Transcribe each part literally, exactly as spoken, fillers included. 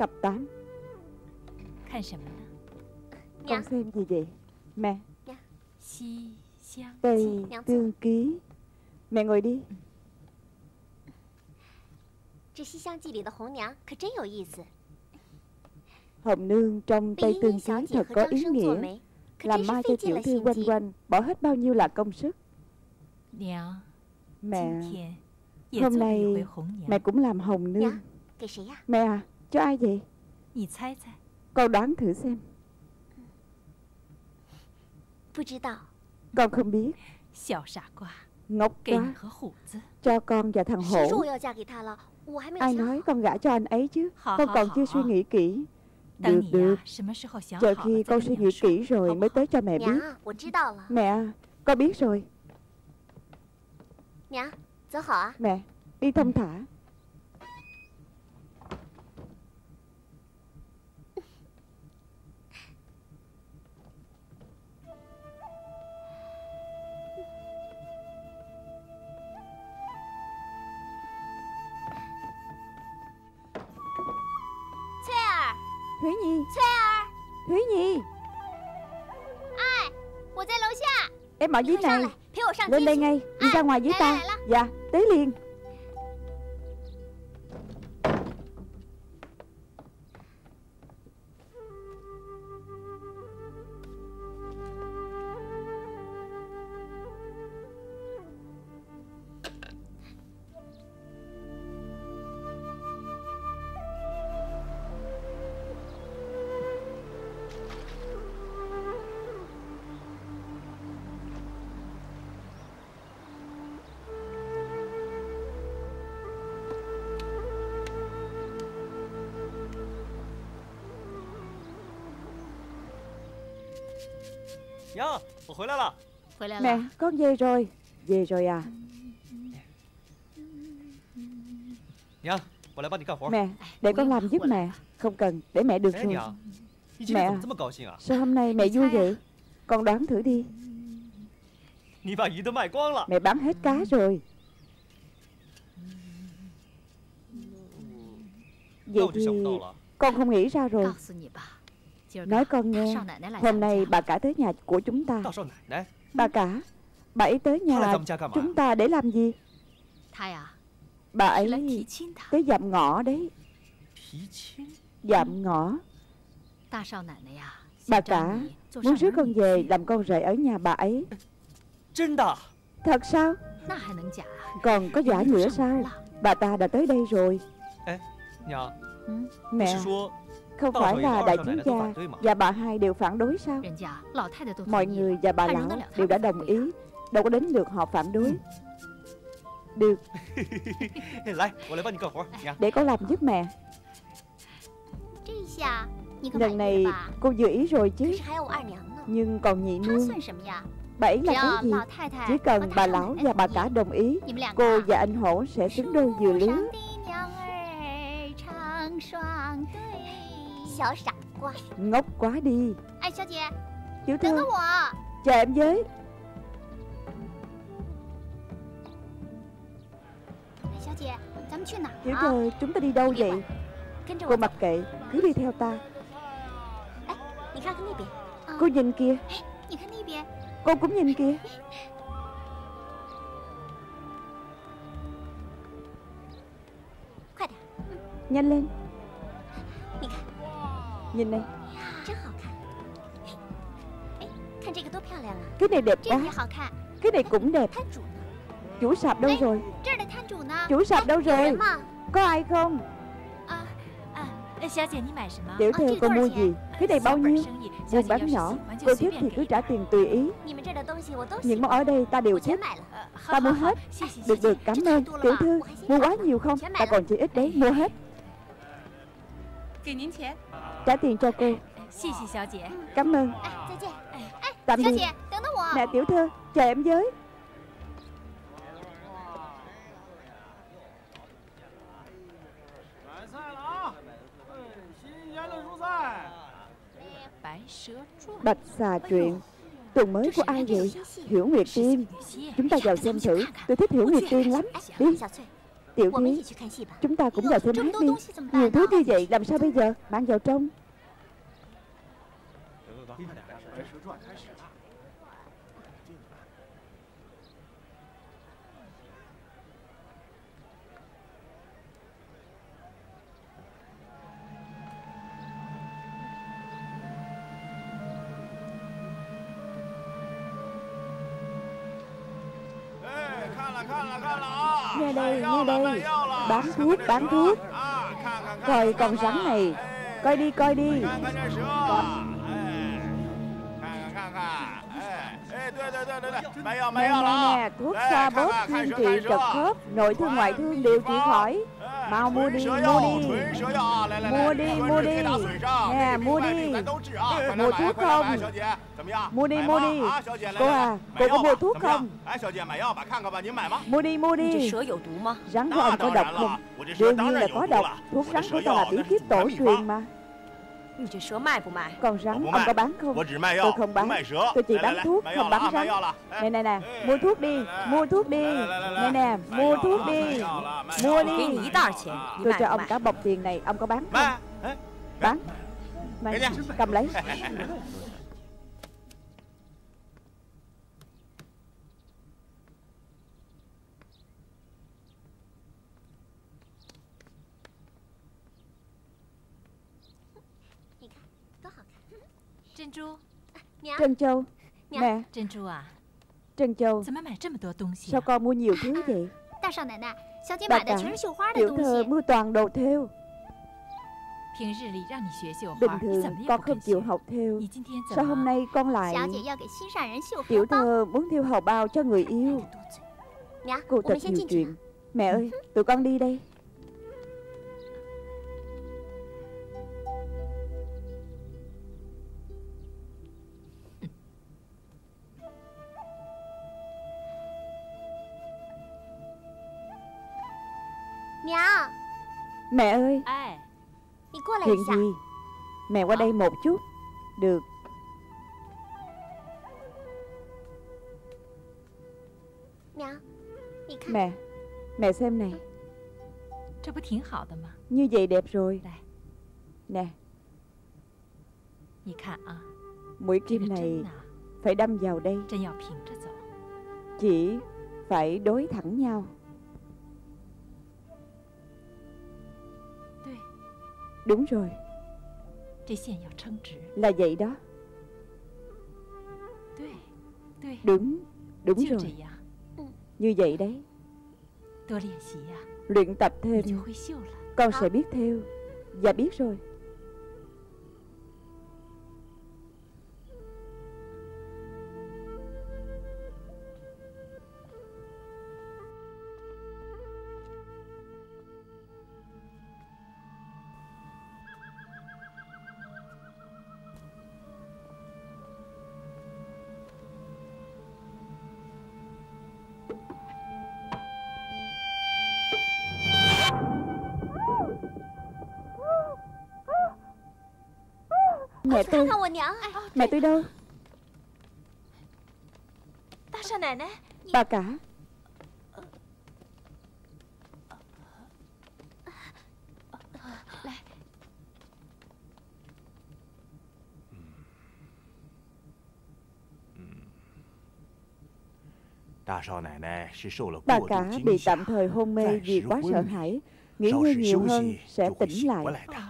tập tám. Con xem gì vậy? Mẹ. Tây Tương Ký. Mẹ ngồi đi. Hồng nương trong Tây Tương Ký thật có ý nghĩa. Làm mai cho tiểu thư quanh quanh, bỏ hết bao nhiêu là công sức. Mẹ, hôm nay mẹ cũng làm hồng nương. Mẹ à, cho ai vậy? Con đoán thử xem. Con không biết. Ngốc quá. Cho con và thằng hổ. Ai nói con gả cho anh ấy chứ? Con còn chưa suy nghĩ kỹ. Được được, chờ khi con suy nghĩ kỹ rồi mới tới cho mẹ biết. Mẹ, con biết rồi. Mẹ, đi thông thả. Thúy Nhi. Thúy Nhi. Em ở dưới này. Lên đây ngay. Đi ra ngoài với ta. Dạ, tới liền. Mẹ, con về rồi. Về rồi à? Mẹ, để con làm giúp mẹ. Không cần, để mẹ được rồi. Mẹ, sao hôm nay mẹ vui vậy? Con đoán thử đi. Mẹ bán hết cá rồi. Vậy thì con không nghĩ ra rồi. Nói con nghe, hôm nay bà cả tới nhà của chúng ta. Bà cả? Bà ấy tới nhà chúng ta để làm gì? Bà ấy tới dạm ngõ đấy. Dạm ngõ. Bà cả muốn rước con về làm con rể ở nhà bà ấy. Thật sao? Còn có giả nữa sao? Bà ta đã tới đây rồi. Mẹ, không phải là đại thiếu gia và bà hai đều phản đối sao? Mọi người và bà lão đều đã đồng ý, đâu có đến lượt họ phản đối. Được. Để con làm giúp mẹ. Lần này cô vừa ý rồi chứ. Nhưng còn nhị nương, bà ấy là cái gì? Chỉ cần bà lão và bà cả đồng ý, cô và anh Hổ sẽ xứng đôi vừa lứa. Ngốc quá đi. Tiểu thư, chờ em với. Tiểu thư, chúng ta đi đâu vậy? Cô mặc kệ, cứ đi theo ta. Cô nhìn kìa. Cô cũng nhìn kìa. Nhanh lên. Nhìn này. Cái này đẹp quá. Cái này cũng đẹp. Chủ sạp đâu rồi? Chủ sạp đâu rồi? Có ai không? Tiểu thư, cô mua gì? Cái này bao nhiêu? Buôn bán nhỏ. Cô thích thì cứ trả tiền tùy ý. Những món ở đây ta đều thích. Ta mua hết. Được được, cảm ơn. Tiểu thư, mua quá nhiều không? Ta còn chỉ ít đấy, mua hết. Trả tiền cho cô. Cảm ơn. Tạm biệt. Nè tiểu thư, chờ em với. Bạch xà truyện. Tuần mới của ai vậy? Hiểu Nguyệt Tiên. Chúng ta vào xem thử. Tôi thích Hiểu Nguyệt Tiên lắm. Đi. Tiểu Thúy, chúng ta cũng vào xem hát đi. Nhiều thứ như vậy làm sao bây giờ? Mang vào trong. Nghe đây, nghe đây. Bán thuốc, bán thuốc. Coi con rắn này. Coi đi, coi đi. Nè, nè, nè. Thuốc xoa bóp, chuyên trị trật khớp, nội thương ngoại thương đều trị khỏi. Mau mua đi, mua đi. Mua đi, mua đi. Nè, mua đi. Mua thuốc không? Mua đi, mua đi. Cô à, cô có mua thuốc không? Mua đi, mua đi. Rắn của ông có độc không? Đương nhiên là có độc. Thuốc rắn của ta là bí kíp tổ truyền mà. Còn rắn ông có bán không? Tôi không bán. Tôi chỉ bán thuốc, không bán rắn. Nè nè nè, mua thuốc đi. Mua thuốc đi. Nè nè, mua thuốc đi. Mua đi. Tôi cho ông cả bọc tiền này. Ông có bán không? Bán. Mày cầm lấy. Trân Châu. Mẹ. Trân Châu, sao con mua nhiều thứ vậy? Bà cả, tiểu thơ mua toàn đồ thêu. Bình thường con không chịu học thêu. Sao hôm nay con lại? Tiểu thơ muốn thêu hầu bao cho người yêu. Cô thật nhiều chuyện. Mẹ ơi, tụi con đi đây. Mẹ ơi. Chuyện gì? Mẹ qua đây một chút. Được. Mẹ, mẹ xem này. Như vậy đẹp rồi. Nè. Mũi kim này phải đâm vào đây. Chỉ phải đối thẳng nhau. Đúng rồi. Là vậy đó. Đúng, đúng rồi. Như vậy đấy. Luyện tập thêm, con sẽ biết thêu. Dạ biết rồi. Mẹ tôi. Mẹ tôi đâu? Bà cả. Bà cả bị tạm thời hôn mê vì quá sợ hãi. Nghỉ ngơi nhiều hơn sẽ tỉnh lại.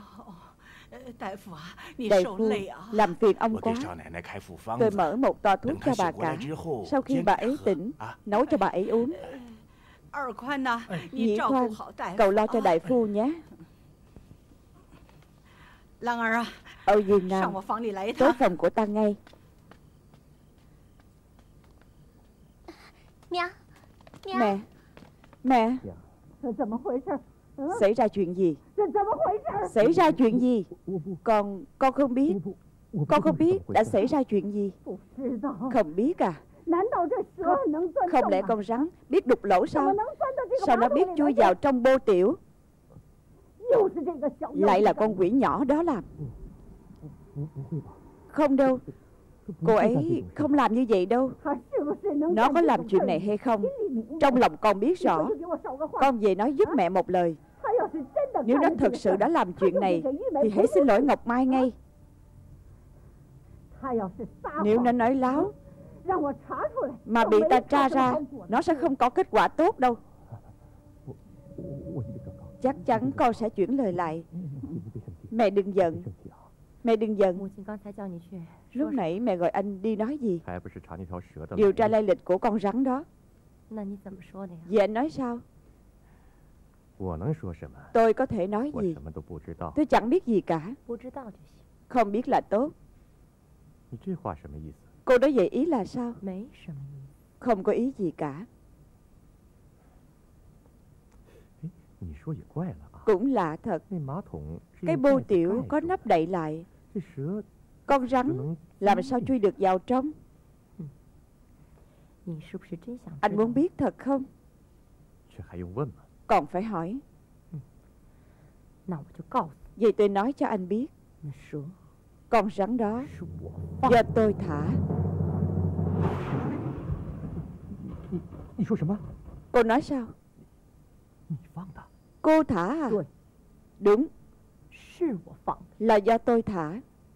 Đại phu, làm phiền ông quá. Tôi mở một toa thuốc cho bà cả. Sau khi bà ấy tỉnh, nấu cho bà ấy uống. Nhĩ Khoan, cậu lo cho đại phu nhé. Âu Duyên Nam, tới phòng của ta ngay. Mẹ, mẹ, xảy ra chuyện gì? Xảy ra chuyện gì? Con, con không biết. Con không biết đã xảy ra chuyện gì. Không biết à? Không, không lẽ con rắn biết đục lỗ sao? Sao nó biết chui vào trong bô tiểu? Lại là con quỷ nhỏ đó làm. Không đâu. Cô ấy không làm như vậy đâu. Nó có làm chuyện này hay không, trong lòng con biết rõ. Con về nói giúp mẹ một lời. Nếu nó thật sự đã làm chuyện này thì hãy xin lỗi Ngọc Mai ngay. Nếu nó nói láo mà bị ta tra ra, nó sẽ không có kết quả tốt đâu. Chắc chắn con sẽ chuyển lời lại. Mẹ đừng giận. Mẹ đừng giận. Lúc nãy mẹ gọi anh đi nói gì? Điều tra lai lịch của con rắn đó. Vậy anh nói sao? Tôi có thể nói gì? Tôi chẳng biết gì cả. Không biết là tốt. Cô nói vậy ý là sao? Không có ý gì cả. Cũng lạ thật. Cái bô tiểu có nắp đậy lại, con rắn làm sao chui được vào trong? Anh muốn biết thật không? Còn phải hỏi. Vậy tôi nói cho anh biết. Con rắn đó do tôi thả. Cô nói sao? Cô thả à? Đúng, là do tôi thả.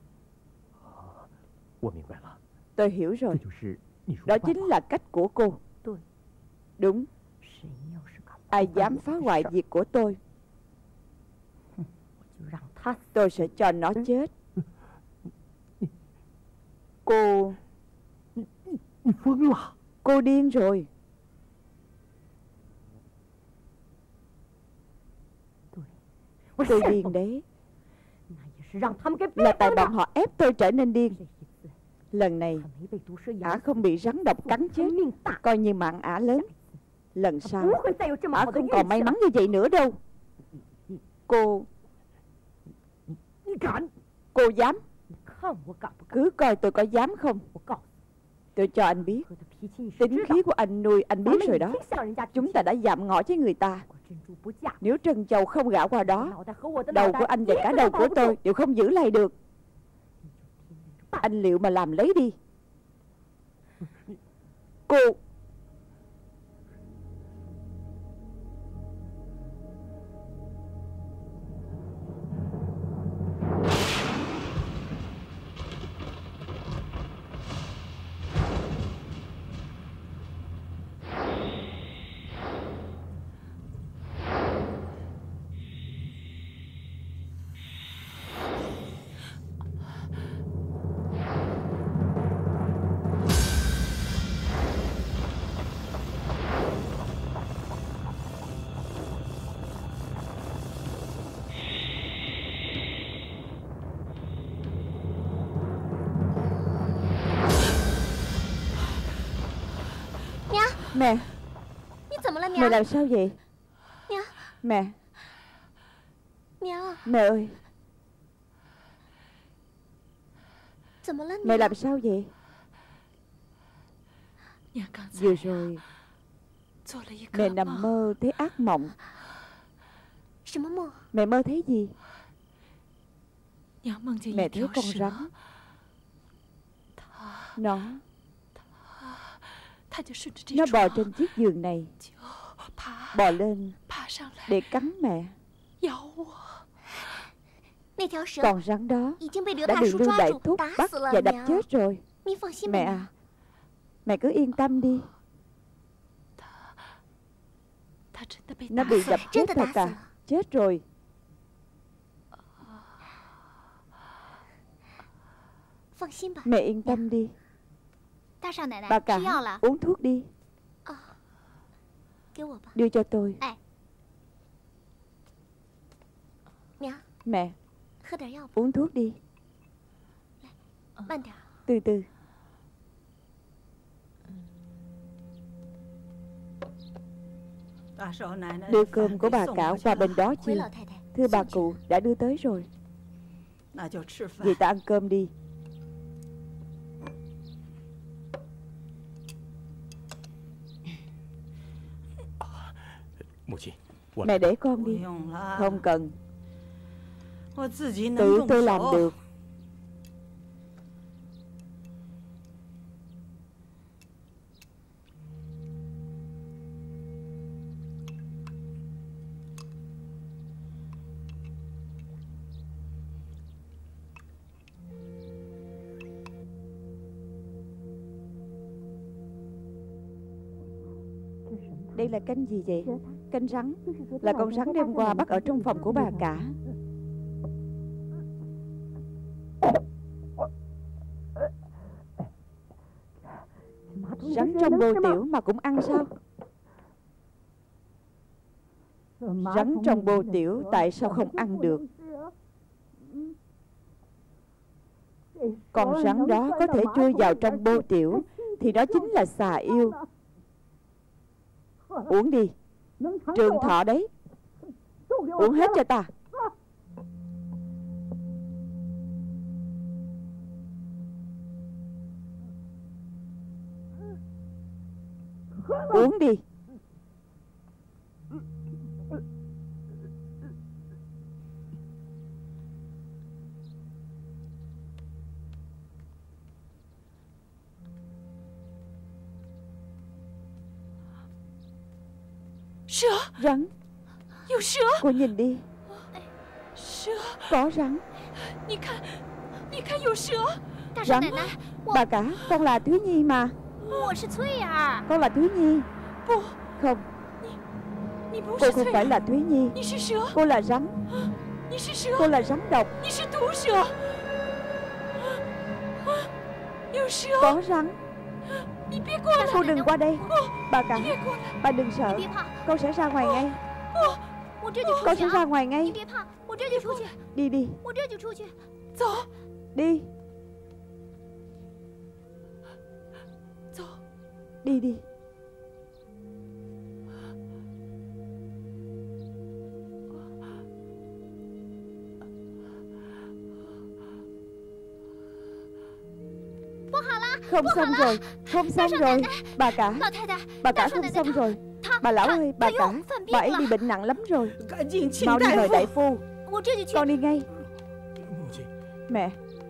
Tôi hiểu rồi. Đó chính là cách của cô. Đúng. Ai dám phá hoại việc của tôi, tôi sẽ cho nó chết. Cô... Cô điên rồi. Tôi điên đấy. Là tại bọn họ ép tôi trở nên điên. Lần này ả không bị rắn độc cắn chết, coi như mạng ả lớn. Lần sau ả không còn may mắn như vậy nữa đâu. Cô... Cô dám? Cứ coi tôi có dám không. Tôi cho anh biết, tính khí của anh nuôi anh biết rồi đó. Chúng ta đã dạm ngõ với người ta. Nếu Trân Châu không gả qua đó, đầu của anh và cả đầu của tôi đều không giữ lại được. Anh liệu mà làm lấy đi. Cô... Mẹ, mẹ làm sao vậy? Mẹ, mẹ ơi, mẹ làm sao vậy? Vừa rồi mẹ nằm mơ thấy ác mộng. Mẹ mơ thấy gì? Mẹ thấy con rắn. Nó Nó bò trên chiếc giường này, bò lên để cắn mẹ. Con rắn đó đã bị Lưu Đại Thúc bắt và đập chết rồi. Mẹ à, mẹ cứ yên tâm đi. Nó bị đập chết thật à? Chết rồi. Mẹ yên tâm đi. Bà cả, uống thuốc đi. Đưa cho tôi. Mẹ, uống thuốc đi. Từ từ. Đưa cơm của bà cả qua bên đó chưa? Thưa bà cụ, đã đưa tới rồi. Vậy ta ăn cơm đi. Mẹ để con đi. Không cần. Tự tôi làm được. Đây là canh gì vậy? Canh rắn. Là con rắn đêm qua bắt ở trong phòng của bà cả. Rắn trong bồ tiểu mà cũng ăn sao? Rắn trong bồ tiểu tại sao không ăn được? Con rắn đó có thể chui vào trong bô tiểu thì đó chính là xà yêu. Uống đi, trường thọ đấy. Uống hết cho ta. Uống đi. Rắn. Cô nhìn đi. Có rắn. Rắn. Bà cả, con là Thứ Nhi mà. Con là Thứ Nhi. Không, cô không phải là Thúy Nhi. Cô là rắn. Cô là rắn độc. Có rắn. Cô đừng qua đây. Bà cả, bà đừng sợ. Con sẽ ra ngoài ngay. Con sẽ ra ngoài ngay. Đi đi. Đi. Đi đi. Không xong rồi. Không xong rồi. Bà cả. Bà cả không xong rồi. Bà lão ơi, bà cả, bà ấy bị bệnh nặng lắm rồi. Mau đi mời đại phu. Con đi ngay. Mẹ.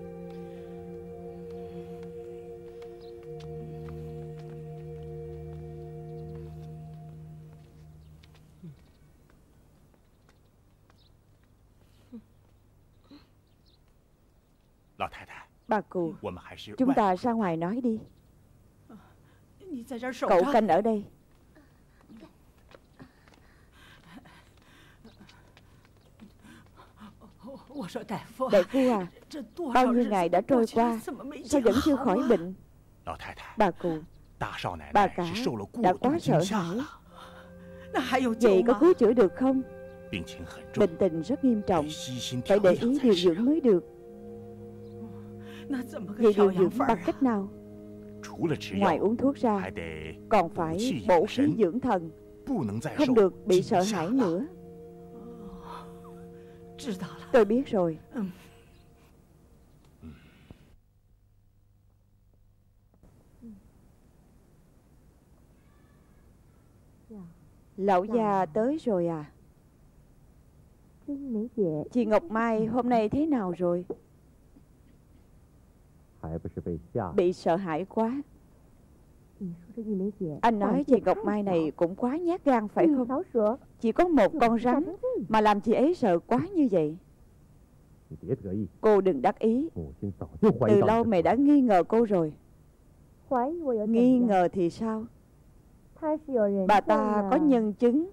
Bà cụ, chúng ta ra ngoài nói đi. Cậu canh ở đây. Đại phu à, bao nhiêu ngày đã trôi qua, sao vẫn chưa khỏi bệnh? Bà cụ, bà cả đã quá sợ hãi. Vậy có cứu chữa được không? Bệnh tình rất nghiêm trọng, phải để ý điều dưỡng mới được. Vậy điều dưỡng bằng cách nào? Ngoài uống thuốc ra, còn phải bổ khí dưỡng thần, không được bị sợ hãi nữa. Tôi biết rồi. Lão già tới rồi à? Chị Ngọc Mai hôm nay thế nào rồi? Bị sợ hãi quá. Anh nói chị Ngọc Mai này cũng quá nhát gan phải không? Chỉ có một con rắn mà làm chị ấy sợ quá như vậy. Cô đừng đắc ý. Từ lâu mẹ đã nghi ngờ cô rồi. Nghi ngờ thì sao? Bà ta có nhân chứng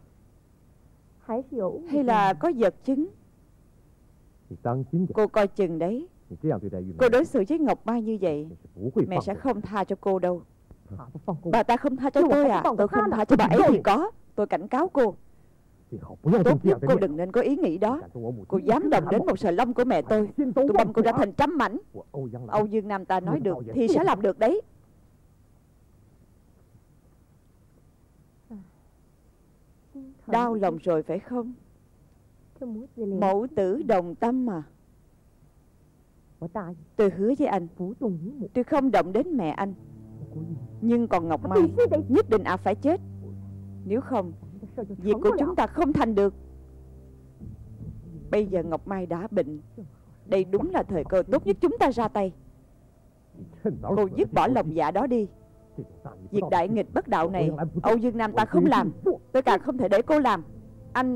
hay là có vật chứng? Cô coi chừng đấy. Cô đối xử với Ngọc Mai như vậy, mẹ sẽ không tha cho cô đâu. Bà ta không tha cho tôi à? Tôi không tha cho bà ấy thì có. Tôi cảnh cáo cô, tốt nhất cô đừng nên có ý nghĩ đó. Cô dám động đến một sợi lông của mẹ tôi, tôi băm cô ra thành trăm mảnh. Âu Dương Nam ta nói được thì sẽ làm được đấy. Đau lòng rồi phải không? Mẫu tử đồng tâm mà. Tôi hứa với anh, tôi không động đến mẹ anh. Nhưng còn Ngọc Mai nhất định à phải chết. Nếu không, việc của chúng ta không thành được. Bây giờ Ngọc Mai đã bệnh, đây đúng là thời cơ tốt nhất chúng ta ra tay. Cô dứt bỏ lòng dạ đó đi. Việc đại nghịch bất đạo này Âu Dương Nam ta không làm. Tôi càng không thể để cô làm. Anh...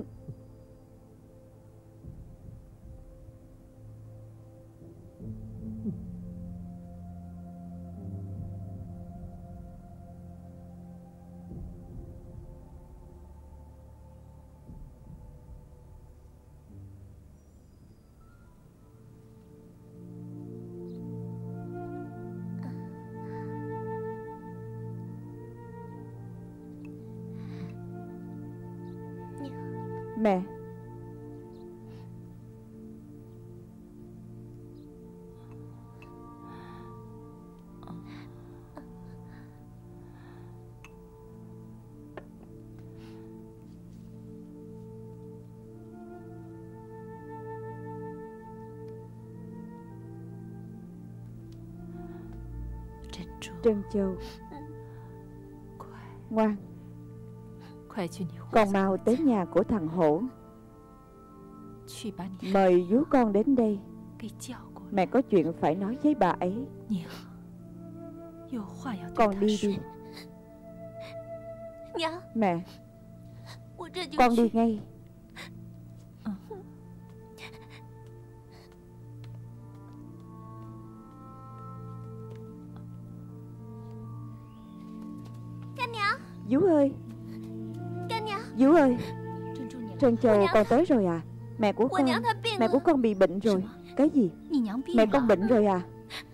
Mẹ. Trân Châu, ngoan, con mau tới nhà của thằng Hổ, mời vú con đến đây. Mẹ có chuyện phải nói với bà ấy. Con đi đi. Mẹ, con đi ngay. Vú ơi, vú ơi, Trân Châu con tới rồi à? Mẹ của con, mẹ của con bị bệnh rồi. Cái gì? Mẹ con bệnh rồi à?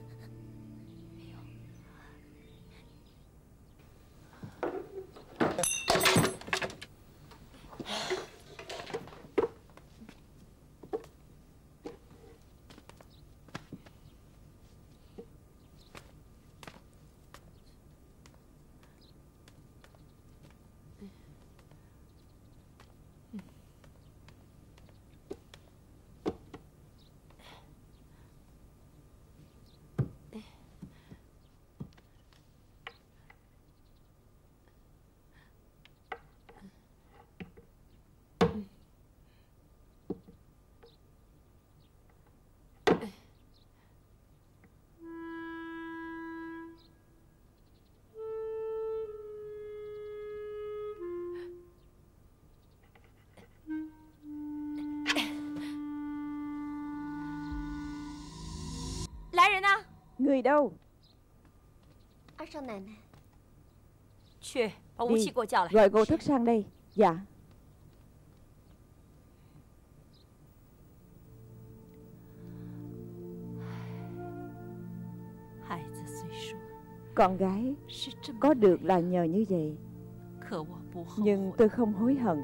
Người đâu? Đi, gọi cô Thất sang đây. Dạ. Con gái có được là nhờ như vậy, nhưng tôi không hối hận.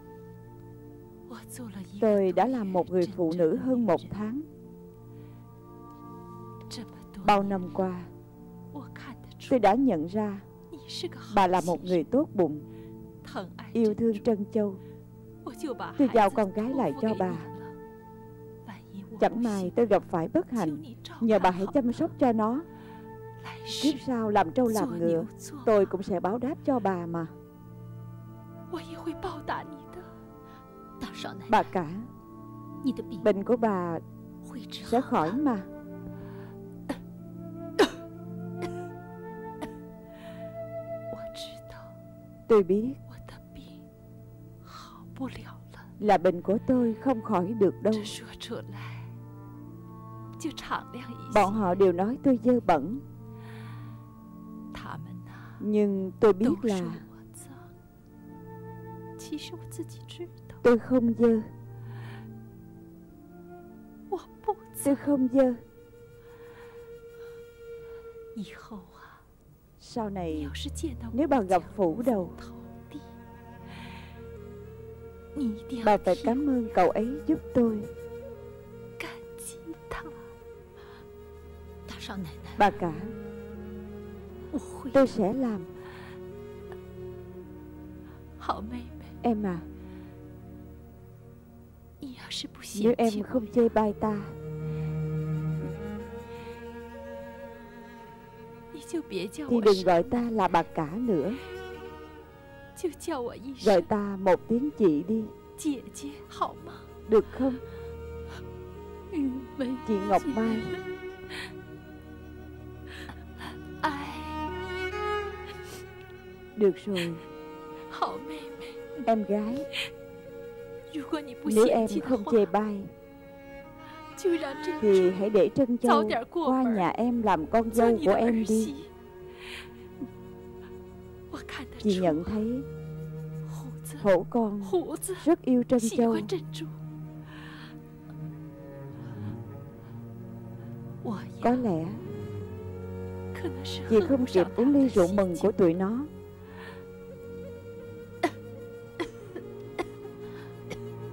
Tôi đã làm một người phụ nữ hơn một tháng. Bao năm qua, tôi đã nhận ra bà là một người tốt bụng, yêu thương Trân Châu. Tôi giao con gái lại cho bà. Chẳng may tôi gặp phải bất hạnh, nhờ bà hãy chăm sóc cho nó. Kiếp sau làm trâu làm ngựa, tôi cũng sẽ báo đáp cho bà mà. Bà cả, bệnh của bà sẽ khỏi mà. Tôi biết là bệnh của tôi không khỏi được đâu. Bọn họ đều nói tôi dơ bẩn, nhưng tôi biết là tôi không dơ. Tôi không dơ. Sau này nếu bà gặp Phủ Đầu, bà phải cảm ơn cậu ấy giúp tôi. Bà cả, tôi sẽ làm. Em à, nếu em không chê bai ta thì đừng gọi ta là bà cả nữa. Gọi ta một tiếng chị đi, được không? Chị Ngọc Mai. Được rồi, em gái, nếu em không chê bai thì hãy để Trân Châu qua nhà em làm con dâu của em đi. Chị nhận thấy Hổ con rất yêu Trân Châu. Có lẽ chị không kịp uống ly rượu mừng của tụi nó.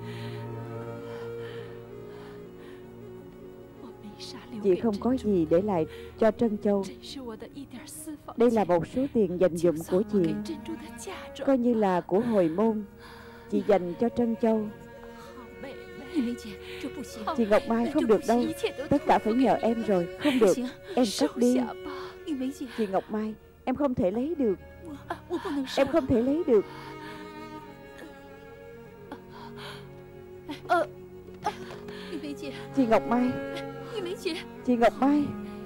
Chị không có gì để lại cho Trân Châu. Đây là một số tiền dành dụm của chị, coi như là của hồi môn chị dành cho Trân Châu. Chị Ngọc Mai, không được đâu. Tất cả phải nhờ em rồi. Không được, em cất đi. Chị Ngọc Mai, em không thể lấy được. Em không thể lấy được. Chị Ngọc Mai, chị Ngọc Mai,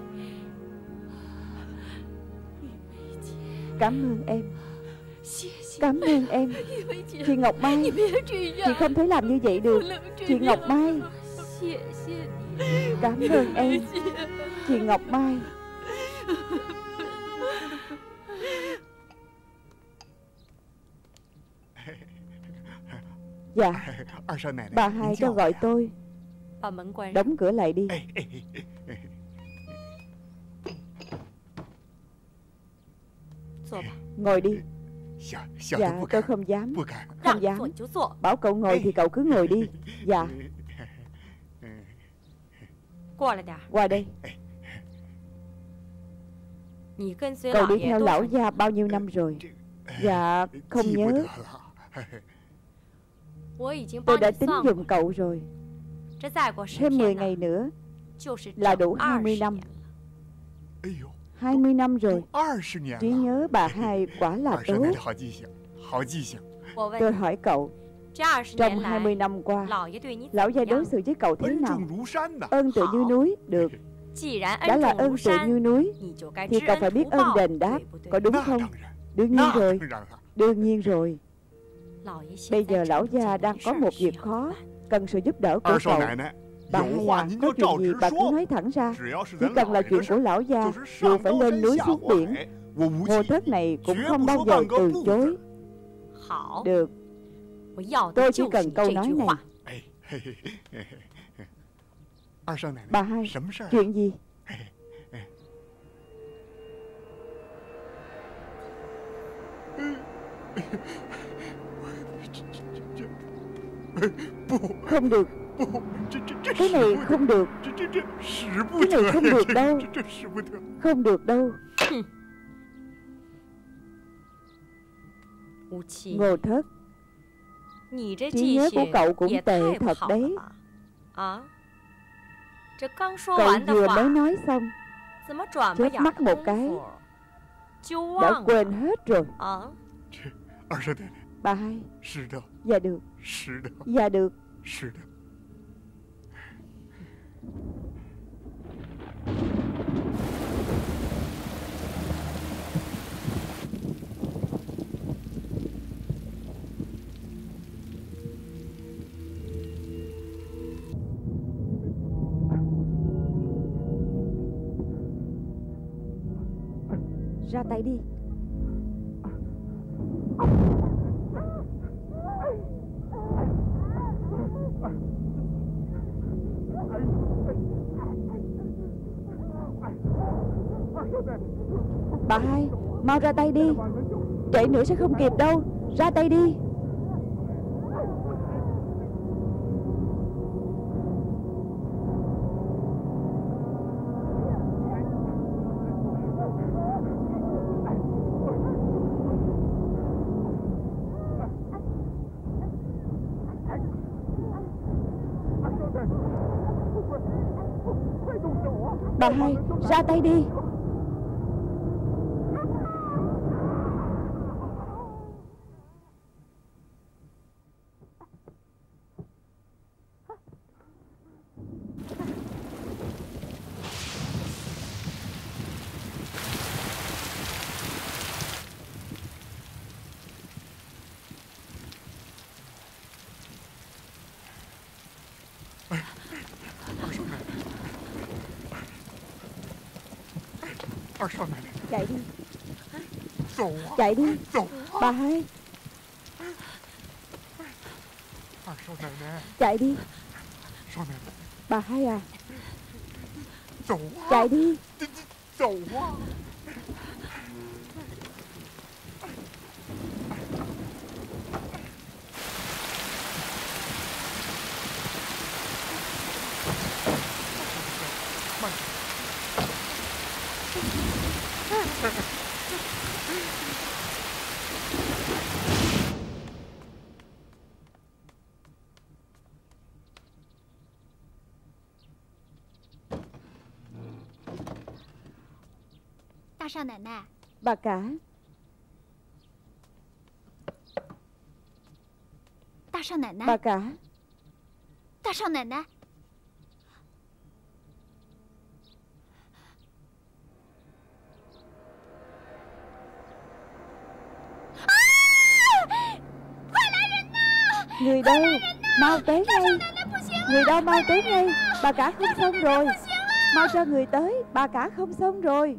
cảm ơn em. Cảm ơn em. Chị Ngọc Mai, chị không thể làm như vậy được. Chị Ngọc Mai, cảm ơn em. Chị Ngọc Mai. Dạ, bà hai cho gọi tôi. Đóng cửa lại đi. Ngồi đi. Dạ, tôi không dám. Không dám. Bảo cậu ngồi thì cậu cứ ngồi đi. Dạ. Qua đây. Cậu đi theo lão gia bao nhiêu năm rồi? Dạ, không nhớ. Tôi đã tính giùm cậu rồi. Thêm mười ngày nữa là đủ hai mươi năm. Hai mươi năm rồi. Trí nhớ bà hai quả là tốt. Tôi hỏi cậu, trong hai mươi năm qua, lão gia đối xử với cậu thế nào? Ơn tựa như núi. Được. Đã là ơn tựa như núi thì cậu phải biết ơn đền đáp, có đúng không? Đương nhiên rồi. Đương nhiên rồi. Bây giờ lão gia đang có một việc khó, cần sự giúp đỡ của cậu. Bà hai à, có chuyện gì bà cứ nói thẳng ra. Chỉ cần là chuyện của lão gia, dù phải lên núi xuống biển, Ngô Thất này cũng không bao giờ từ chối. Được. Tôi chỉ cần câu nói này. Bà hai, chuyện gì? Không được. Cái này không được. Cái này không được đâu. Không được đâu. Ngô Thất, trí nhớ của cậu cũng tệ thật đấy. Cậu vừa mới nói xong, chớp mắt một cái đã quên hết rồi. Bà hai. Dạ được. Dạ được. Ra tay đi. Bà hai, mau ra tay đi. Trễ nữa sẽ không kịp đâu. Ra tay đi. Bà hai, ra tay đi. Chạy đi. Chạy đi. Bà hai. Chạy đi. Bà hai à. Chạy đi. Bà cả. Bà cả. Người đâu? Mau tới ngay. Người đâu mau tới ngay. Bà cả không xong rồi. Mau cho người tới. Bà cả không xong rồi.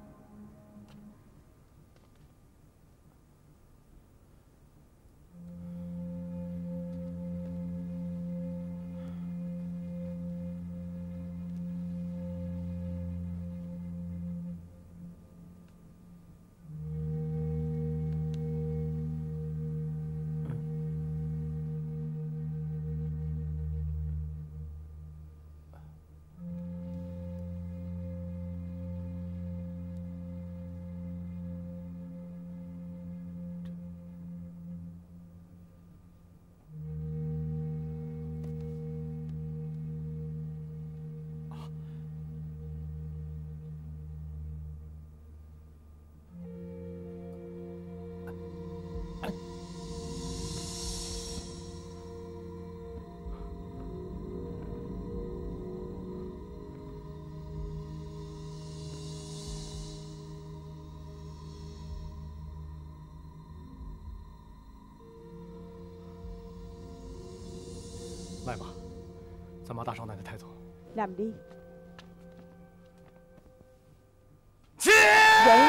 Làm đi. Dậy.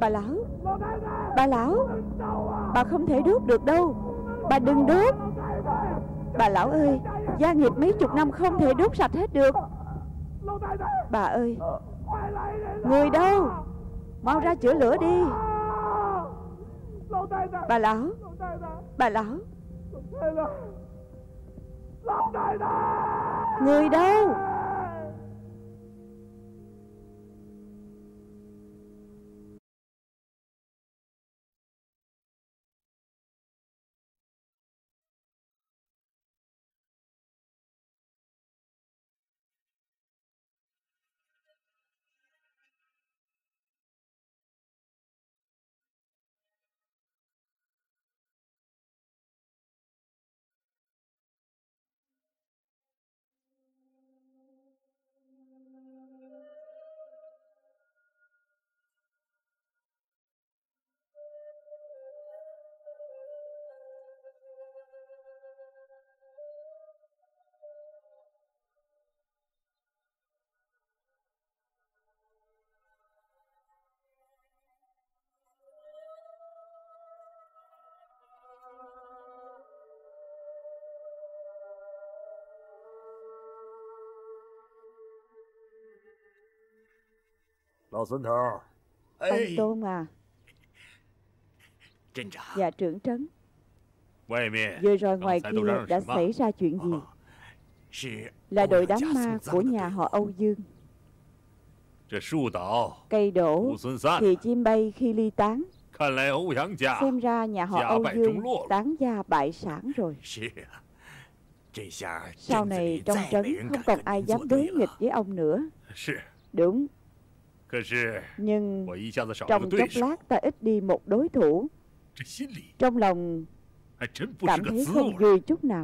lão, bà lão, bà không thể đốt được đâu. Bà đừng đốt. Bà lão ơi, gia nghiệp mấy chục năm không thể đốt sạch hết được. Bà ơi, người đâu? Mau ra chữa lửa đi. Bà lão, bà lão, người đâu? Ông Tôn à. Dạ trưởng trấn. Vừa rồi ngoài kia đã xảy ra chuyện gì? Là đội đám ma của nhà họ Âu Dương. Cây đổ thì chim bay khi ly tán. Xem ra nhà họ Âu Dương tán gia bại sản rồi. Sau này trong trấn không còn ai dám đối nghịch với ông nữa. Đúng. Nhưng trong chốc lát ta ít đi một đối thủ, trong lòng cảm thấy không vui chút nào.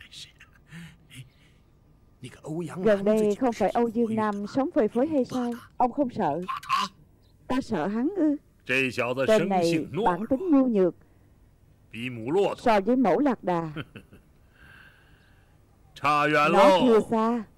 Gần đây không phải Âu Dương Nam sống phơi phới hay sao? Ông không sợ? Ta sợ hắn ư? Tên này bản tính nhu nhược, so với mẫu lạc đà nó chưa xa.